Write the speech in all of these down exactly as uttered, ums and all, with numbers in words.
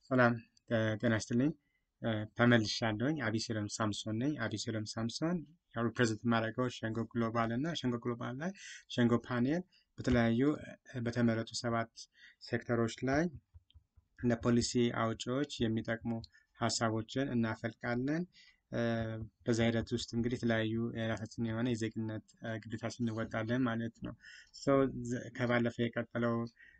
ሰላም ጤና ይስጥልኝ። ተመልሻለሁኝ። አቢሲለም ሳምሶን ነኝ። አቢሲለም ሳምሶን ያው ሪፕሬዘንት የማደርገው ሸንጎ ግሎባል እና ሸንጎ ግሎባል ላይ ሸንጎ ፓኔል በተለያዩ በተመረጡ ሰባት ሴክተሮች ላይ ለፖሊሲ አውጪዎች የሚጠቅሙ ሀሳቦችን እናፈልቃለን። በዛ ሂደት ውስጥ እንግዲህ የተለያዩ የራሳችን የሆነ የዜግነት ግዴታችን እንወጣለን ማለት ነው። ከባለፈው የቀጠለው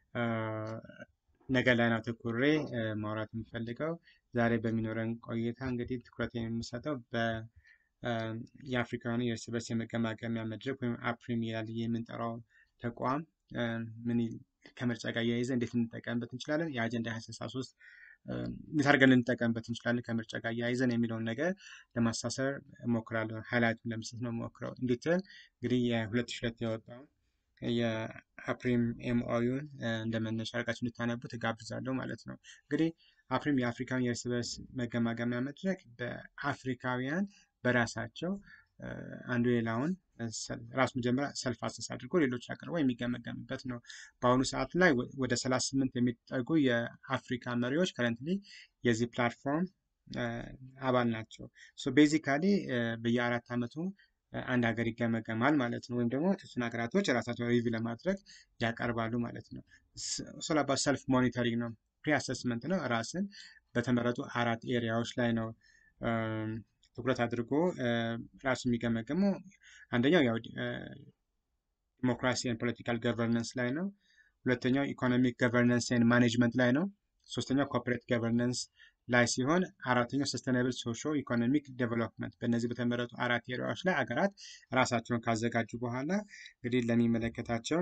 ነገር ላይ ነው አተኩሬ ማውራት የምፈልገው። ዛሬ በሚኖረን ቆይታ እንግዲህ ትኩረት የምንሰጠው በ የአፍሪካውያን የእርስ በርስ የመገማገሚያ መድረክ ወይም አፕሪም ይላል የምንጠራው ተቋም ምን ከምርጫ ጋር እያይዘ እንዴት እንጠቀምበት እንችላለን፣ የአጀንዳ ሃያ ስልሳ ሶስት እንዴት አድርገን ልንጠቀምበት እንችላለን ከምርጫ ጋር እያይዘን የሚለውን ነገር ለማሳሰር እሞክራለሁ። ሃይላይቱን ለመስጠት ነው የምሞክረው። እንዴት እንግዲህ የሁለት ሺህ ሁለት የወጣው የአፕሪም ኤምኦዩን እንደመነሻ አድርጋችሁ እንድታነቡት እጋብዛለሁ ማለት ነው። እንግዲህ አፕሪም የአፍሪካውያን የእርስ በርስ መገማገሚያ መድረክ በአፍሪካውያን በራሳቸው አንዱ ሌላውን ራሱ መጀመሪያ ሰልፍ አሰስ አድርጎ ሌሎች አቅርበው የሚገመገምበት ነው። በአሁኑ ሰዓት ላይ ወደ ሰላሳ ስምንት የሚጠጉ የአፍሪካ መሪዎች ከረንትሊ የዚህ ፕላትፎርም አባል ናቸው። ሶ ቤዚካሊ በየአራት ዓመቱ አንድ ሀገር ይገመገማል ማለት ነው። ወይም ደግሞ የተወሰኑ ሀገራቶች ራሳቸው ሪቪው ለማድረግ ያቀርባሉ ማለት ነው። ሶላባ ሰልፍ ሞኒተሪንግ ነው፣ ፕሪ አሰስመንት ነው። ራስን በተመረጡ አራት ኤሪያዎች ላይ ነው ትኩረት አድርጎ ራሱ የሚገመገመው። አንደኛው ያው ዲሞክራሲ ኤንድ ፖለቲካል ገቨርነንስ ላይ ነው። ሁለተኛው ኢኮኖሚክ ገቨርነንስ ኤንድ ማኔጅመንት ላይ ነው። ሶስተኛው ኮርፖሬት ገቨርነንስ ላይ ሲሆን አራተኛው ሰስተናብል ሶሾ ኢኮኖሚክ ዴቨሎፕመንት። በእነዚህ በተመረጡ አራት ኤሪያዎች ላይ አገራት ራሳቸውን ካዘጋጁ በኋላ እንግዲህ ለሚመለከታቸው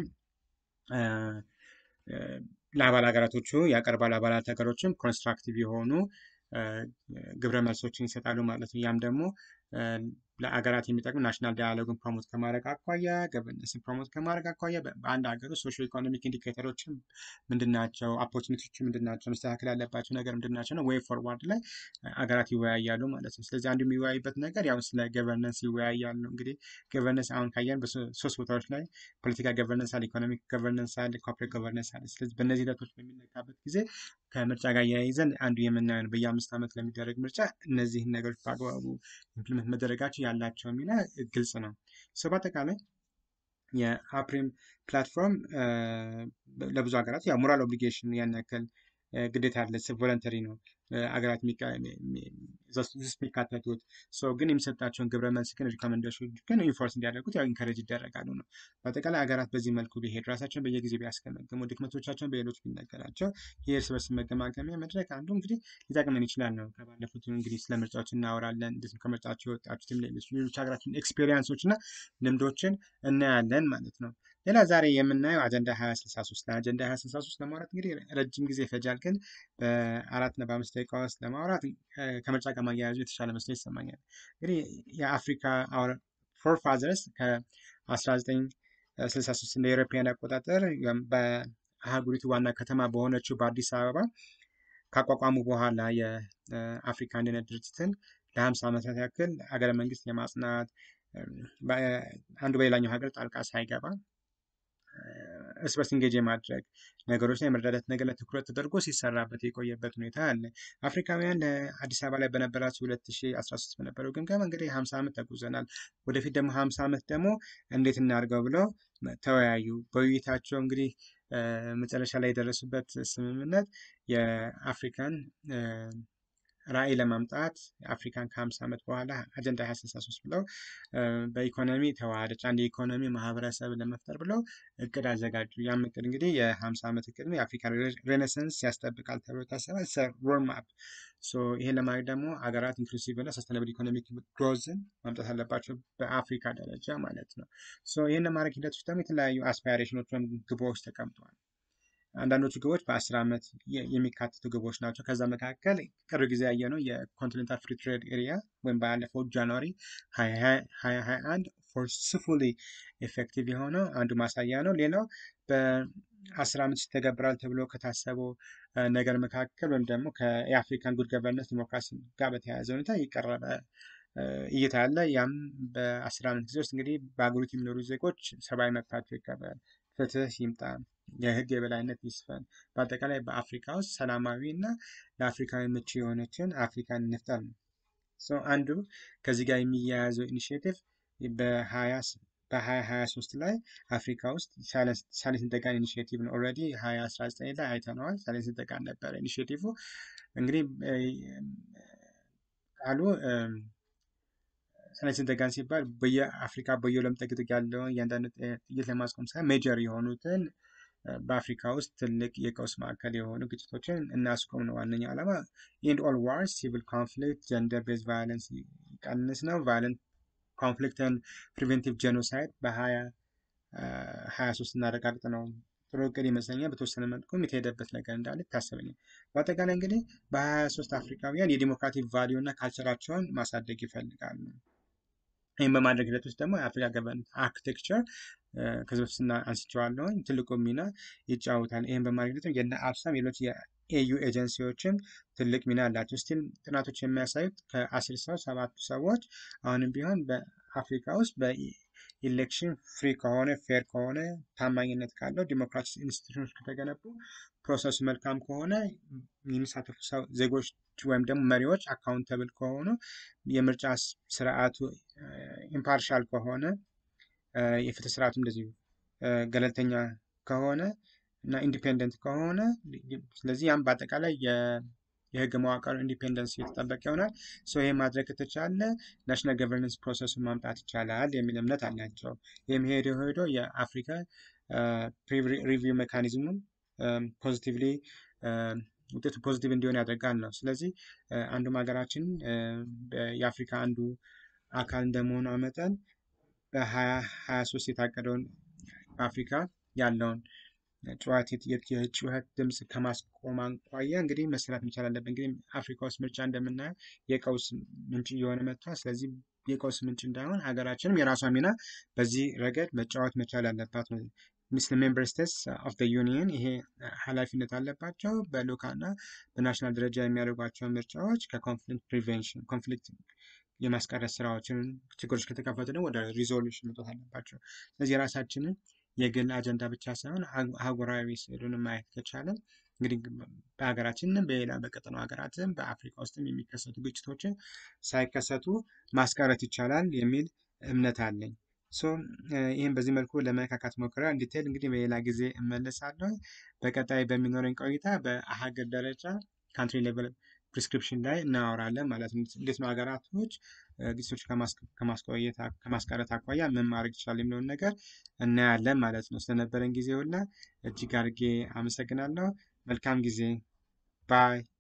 ለአባል ሀገራቶቹ ያቀርባሉ። አባላት ሀገሮችም ኮንስትራክቲቭ የሆኑ ግብረ መልሶችን ይሰጣሉ ማለት ነው። ያም ደግሞ ለአገራት የሚጠቅሙ ናሽናል ዳያሎግን ፕሮሞት ከማድረግ አኳያ፣ ገቨርነንስን ፕሮሞት ከማድረግ አኳያ በአንድ ሀገር ውስጥ ሶሾ ኢኮኖሚክ ኢንዲኬተሮችን ምንድናቸው፣ ኦፖርቹኒቲዎች ምንድናቸው፣ መስተካከል ያለባቸው ነገር ምንድናቸው ነው፣ ዌይ ፎርዋርድ ላይ አገራት ይወያያሉ ማለት ነው። ስለዚህ አንዱ የሚወያይበት ነገር ያው ስለ ገቨርነንስ ይወያያሉ። እንግዲህ ገቨርነንስ አሁን ካየን በሶስት ቦታዎች ላይ ፖለቲካ ገቨርነንስ አለ፣ ኢኮኖሚክ ገቨርነንስ አለ፣ ኮርፖሬት ገቨርነንስ አለ። ስለዚህ በእነዚህ ሂደቶች በሚነካበት ጊዜ ከምርጫ ጋር እያይዘን አንዱ የምናየው በየአምስት ዓመት ለሚደረግ ምርጫ እነዚህን ነገሮች በአግባቡ ኢምፕሊመንት መደረጋቸው ያላቸው ሚና ግልጽ ነው። ሰው በአጠቃላይ የአፕሪም ፕላትፎርም ለብዙ ሀገራት ያው ሞራል ኦብሊጌሽን ያን ያክል ግዴታ ያለ ቮለንተሪ ነው አገራት የሚካተቱት። ሰው ግን የሚሰጣቸውን ግብረ መልስ ግን ሪኮመንዴሽን ግን ኢንፎርስ እንዲያደርጉት ያው ኢንከሬጅ ይደረጋሉ ነው። በአጠቃላይ ሀገራት በዚህ መልኩ ቢሄድ ራሳቸውን በየጊዜ ቢያስገመግሙ ድክመቶቻቸውን በሌሎች ቢነገራቸው የእርስ በርስ መገማገሚያ መድረክ አንዱ እንግዲህ ሊጠቅመን ይችላል ነው። ከባለፉት እንግዲህ ስለ ምርጫዎች እናወራለን፣ እንዴት ከምርጫቸው የወጣችሁትም ሌሎች ሌሎች ሀገራችን ኤክስፔሪንሶች እና ልምዶችን እናያለን ማለት ነው። ሌላ ዛሬ የምናየው አጀንዳ ሃያ ስልሳ ሶስት ነው። አጀንዳ ሃያ ስልሳ ሶስት ለማውራት እንግዲህ ረጅም ጊዜ ይፈጃል፣ ግን በአራት እና በአምስት ደቂቃ ውስጥ ለማውራት ከምርጫ ጋር ማያያዙ የተሻለ መስሎ ይሰማኛል። እንግዲህ የአፍሪካ ፎር ፋዘርስ ከአስራ ዘጠኝ ስልሳ ሶስት እንደ ኤሮፓያን አቆጣጠር በአህጉሪቱ ዋና ከተማ በሆነችው በአዲስ አበባ ካቋቋሙ በኋላ የአፍሪካ አንድነት ድርጅትን ለሀምሳ ዓመታት ያክል ሀገረ መንግስት የማጽናት አንዱ በሌላኛው ሀገር ጣልቃ ሳይገባ እርስ በርስ ኢንጌጅ የማድረግ ነገሮች ላይ የመረዳዳት ነገር ላይ ትኩረት ተደርጎ ሲሰራበት የቆየበት ሁኔታ አለ። አፍሪካውያን ለአዲስ አበባ ላይ በነበራቸው ሁለት ሺህ አስራ ሶስት በነበረው ግምገማ እንግዲህ ሀምሳ ዓመት ተጉዘናል፣ ወደፊት ደግሞ ሀምሳ ዓመት ደግሞ እንዴት እናድርገው ብለው ተወያዩ። በውይይታቸው እንግዲህ መጨረሻ ላይ የደረሱበት ስምምነት የአፍሪካን ራዕይ ለማምጣት አፍሪካን ከሀምሳ ዓመት በኋላ አጀንዳ ሃያ ስልሳ ሶስት ብለው በኢኮኖሚ ተዋሃደች አንድ የኢኮኖሚ ማህበረሰብ ለመፍጠር ብለው እቅድ አዘጋጁ። ያም እቅድ እንግዲህ የሀምሳ ዓመት እቅድ ነው። የአፍሪካ ሬኔሳንስ ያስጠብቃል ተብሎ ታሰባል። ሮድ ማፕ። ይሄን ለማድረግ ደግሞ ሀገራት ኢንክሉሲቭ እና ሰስተናብል ኢኮኖሚክ ግሮዝን ማምጣት አለባቸው በአፍሪካ ደረጃ ማለት ነው። ይህን ለማድረግ ሂደት ውስጥ ደግሞ የተለያዩ አስፓይሬሽኖች ወይም ግቦች ተቀምጠዋል። አንዳንዶቹ ግቦች በአስር ዓመት የሚካተቱ ግቦች ናቸው። ከዛ መካከል ቅርብ ጊዜ ያየነው የኮንቲኔንታል ፍሪ ትሬድ ኤሪያ ወይም ባለፈው ጃንዋሪ ሀያ ሀያ አንድ ፎርስፉሊ ኤፌክቲቭ የሆነው አንዱ ማሳያ ነው። ሌላው በአስር ዓመት ይተገበራል ተብሎ ከታሰበው ነገር መካከል ወይም ደግሞ የአፍሪካን ጉድ ገቨርነንስ ዲሞክራሲ ጋር በተያያዘ ሁኔታ የቀረበ እይታ አለ። ያም በአስር ዓመት ጊዜ ውስጥ እንግዲህ በአገሪቱ የሚኖሩ ዜጎች ሰብአዊ መብታቸው ይከበር፣ ፍትህ ይምጣ፣ የህግ የበላይነት ይስፈን። በአጠቃላይ በአፍሪካ ውስጥ ሰላማዊና ለአፍሪካዊ ምቹ የሆነችን አፍሪካን እንፍጠር ነው። ሶ አንዱ ከዚህ ጋር የሚያያዘው ኢኒሺዬቲቭ በ20 በ2023 ላይ አፍሪካ ውስጥ ሳይለንስ ጠቃን ኢኒሺዬቲቭ ነው። ኦልሬዲ ሃያ አስራ ዘጠኝ ላይ አይተነዋል። ሳይለንስ ጠቃን ነበረ ኢኒሺዬቲቭ። እንግዲህ ቃሉ ሳይለንስ ጠቃን ሲባል በየአፍሪካ በየለም ጥግጥግ ያለውን እያንዳንዱ ጥይት ለማስቆም ሳይሆን ሜጀር የሆኑትን በአፍሪካ ውስጥ ትልቅ የቀውስ ማዕከል የሆኑ ግጭቶችን እናስቆም ነው ዋነኛው ዓላማ። ኤንድ ኦል ዋርስ፣ ሲቪል ኮንፍሊክት፣ ጀንደር ቤዝ ቫዮለንስ ይቀንስ ነው። ቫዮለንት ኮንፍሊክት ኤንድ ፕሪቬንቲቭ ጄኖሳይድ በ2023 እናረጋግጥ ነው። ጥሩ እቅድ ይመስለኛል። በተወሰነ መልኩም የተሄደበት ነገር እንዳለ ይታሰበኛል። በአጠቃላይ እንግዲህ በ23 አፍሪካውያን የዲሞክራቲክ ቫሊዩ እና ካልቸራቸውን ማሳደግ ይፈልጋሉ። ይህም በማድረግ ሂደት ውስጥ ደግሞ የአፍሪካ ገቨርንመንት አርኪቴክቸር ከዚህ በፊት አንስቼዋለሁ ትልቁ ሚና ይጫወታል። ይህም በማድረግ ሂደት የነ አብሳም ሌሎች የኤዩ ኤጀንሲዎችም ትልቅ ሚና አላቸው። ስቲል ጥናቶች የሚያሳዩት ከአስር ሰው ሰባቱ ሰዎች አሁንም ቢሆን በአፍሪካ ውስጥ በኢሌክሽን ፍሪ ከሆነ ፌር ከሆነ ታማኝነት ካለው ዲሞክራቲክ ኢንስቲትዩሽኖች ከተገነቡ ፕሮሰሱ መልካም ከሆነ የሚሳተፉ ዜጎች ወይም ደግሞ መሪዎች አካውንተብል ከሆኑ የምርጫ ስርዓቱ ኢምፓርሻል ከሆነ የፍትህ ስርዓቱ እንደዚህ ገለልተኛ ከሆነ እና ኢንዲፔንደንት ከሆነ ስለዚህ ያም በአጠቃላይ የህግ መዋቅር ኢንዲፔንደንስ የተጠበቀ ይሆናል። ሶ ይሄ ማድረግ ከተቻለ ናሽናል ገቨርነንስ ፕሮሰሱን ማምጣት ይቻላል የሚል እምነት አላቸው። ይህም ሄዶ ሄዶ የአፍሪካ ሪቪው ሜካኒዝሙን ፖዚቲቭሊ ውጤቱ ፖዚቲቭ እንዲሆን ያደርጋል ነው። ስለዚህ አንዱም ሀገራችን የአፍሪካ አንዱ አካል እንደመሆኗ መጠን በ2023 የታቀደውን በአፍሪካ ያለውን ጩኸት የጩኸት ድምፅ ከማስቆም አንኳያ እንግዲህ መስራት መቻል አለብን። እንግዲህ አፍሪካ ውስጥ ምርጫ እንደምናየው የቀውስ ምንጭ እየሆነ መጥቷል። ስለዚህ የቀውስ ምንጭ እንዳይሆን ሀገራችንም የራሷ ሚና በዚህ ረገድ መጫወት መቻል አለባት ነው። ምስል ሜምበር ስቴትስ ኦፍ ዘ ዩኒየን ይሄ ኃላፊነት አለባቸው። በሎካልና በናሽናል ደረጃ የሚያደርጓቸው ምርጫዎች ከኮንፍሊክት ፕሪቬንሽን ኮንፍሊክት የማስቀረት ስራዎችን ችግሮች ከተከፈቱ ደግሞ ወደ ሪዞሉሽን መውጣት አለባቸው። ስለዚህ የራሳችንን የግል አጀንዳ ብቻ ሳይሆን አህጉራዊ ስዕሉን ማየት ከቻለን እንግዲህ በሀገራችንም በሌላ በቀጠናው ሀገራትም በአፍሪካ ውስጥም የሚከሰቱ ግጭቶችን ሳይከሰቱ ማስቀረት ይቻላል የሚል እምነት አለኝ። ሶ ይህን በዚህ መልኩ ለመካካት ሞክራ ዲቴል እንግዲህ በሌላ ጊዜ እመለሳለሁ። በቀጣይ በሚኖረኝ ቆይታ በሀገር ደረጃ ካንትሪ ሌቨል ፕሪስክሪፕሽን ላይ እናወራለን ማለት ነው። እንዴት ነው ሀገራቶች ግጭቶች ከማስቆየት ከማስቀረት አኳያ ምን ማድረግ ይችላል የሚለውን ነገር እናያለን ማለት ነው። ስለነበረን ጊዜ ሁላ እጅግ አድርጌ አመሰግናለሁ። መልካም ጊዜ ባይ